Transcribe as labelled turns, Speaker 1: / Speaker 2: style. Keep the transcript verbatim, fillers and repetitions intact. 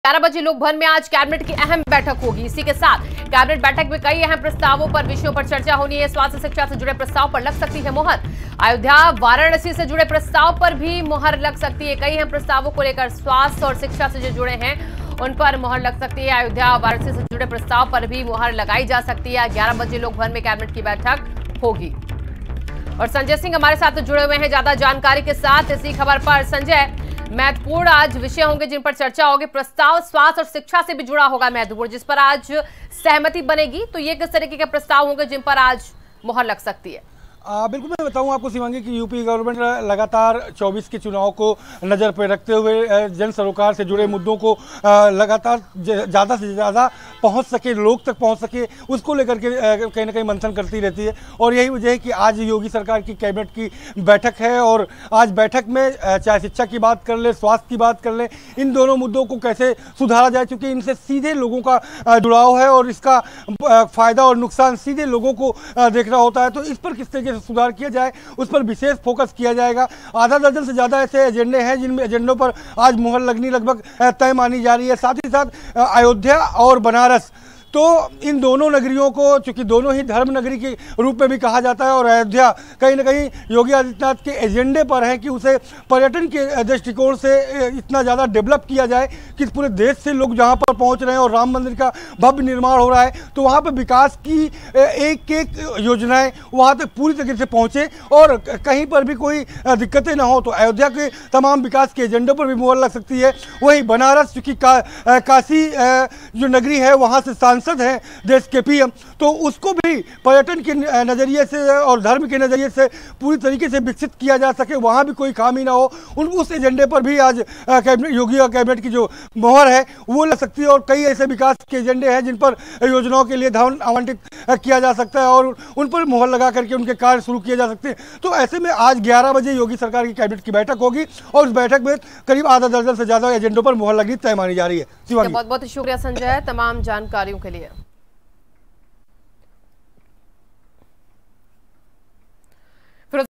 Speaker 1: ग्यारह बजे लोक भवन में आज कैबिनेट की अहम बैठक होगी। इसी के साथ कैबिनेट बैठक में कई अहम प्रस्तावों पर विषयों पर चर्चा होनी है। स्वास्थ्य शिक्षा से जुड़े प्रस्ताव पर लग सकती है मुहर। अयोध्या वाराणसी से जुड़े प्रस्ताव पर भी मुहर लग सकती है। कई अहम प्रस्तावों को लेकर स्वास्थ्य और शिक्षा से जो जुड़े हैं उन पर मुहर लग सकती है। अयोध्या वाराणसी से जुड़े प्रस्ताव पर भी मुहर लगाई जा सकती है। ग्यारह बजे लोक भवन में कैबिनेट की बैठक होगी। और संजय सिंह हमारे साथ जुड़े हुए हैं ज्यादा जानकारी के साथ इसी खबर पर। संजय, महत्वपूर्ण आज विषय होंगे जिन पर चर्चा होगी। प्रस्ताव स्वास्थ्य और शिक्षा से भी जुड़ा होगा महत्वपूर्ण, जिस पर आज सहमति बनेगी। तो ये किस तरीके के प्रस्ताव होंगे जिन पर आज मुहर लग सकती है?
Speaker 2: आ, बिल्कुल मैं बताऊं आपको शिवांगी कि यूपी गवर्नमेंट लगातार चौबीस के चुनाव को नज़र पर रखते हुए जन सरोकार से जुड़े मुद्दों को लगातार ज़्यादा से ज़्यादा पहुंच सके, लोग तक पहुंच सके, उसको लेकर के कहीं ना कहीं मंथन करती रहती है। और यही वजह है कि आज योगी सरकार की कैबिनेट की बैठक है। और आज बैठक में चाहे शिक्षा की बात कर ले, स्वास्थ्य की बात कर ले, इन दोनों मुद्दों को कैसे सुधारा जाए, क्योंकि इनसे सीधे लोगों का जुड़ाव है और इसका फ़ायदा और नुकसान सीधे लोगों को देखना होता है। तो इस पर किस तरीके सुधार किया जाए उस पर विशेष फोकस किया जाएगा। आधा दर्जन से ज़्यादा ऐसे एजेंडे हैं जिन एजेंडों पर आज मुहर लगनी लगभग तय मानी जा रही है। साथ ही साथ अयोध्या और बनारस, तो इन दोनों नगरियों को, चूंकि दोनों ही धर्म नगरी के रूप में भी कहा जाता है, और अयोध्या कहीं ना कहीं योगी आदित्यनाथ के एजेंडे पर है कि उसे पर्यटन के दृष्टिकोण से इतना ज़्यादा डेवलप किया जाए कि पूरे देश से लोग जहां पर पहुंच रहे हैं और राम मंदिर का भव्य निर्माण हो रहा है, तो वहां पर विकास की एक एक योजनाएं वहां तक पूरी तरीके से पहुँचे और कहीं पर भी कोई दिक्कतें ना हो। तो अयोध्या के तमाम विकास के एजेंडों पर भी मुहर लग सकती है। वहीं बनारस, चूँकि का, काशी जो नगरी है वहाँ से सांसद है देश के पीएम, तो उसको भी पर्यटन के नज़रिए से और धर्म के नज़रिए से पूरी तरीके से विकसित किया जा सके, वहाँ भी कोई खामी ना हो, उन उस एजेंडे पर भी आज कैबिनेट योगी और कैबिनेट की जो मोहर है वो लग सकती है। और कई ऐसे विकास के एजेंडे हैं जिन पर योजनाओं के लिए धन आवंटित किया जा सकता है और उन पर मोहर लगा करके उनके कार्य शुरू किए जा सकते हैं। तो ऐसे में आज ग्यारह बजे योगी सरकार की कैबिनेट की बैठक होगी और उस बैठक में करीब आधा दर्जन से ज़्यादा एजेंडों पर मोहर लगनी तय मानी जा रही है।
Speaker 1: बहुत बहुत शुक्रिया संजय तमाम जानकारियों के लिए।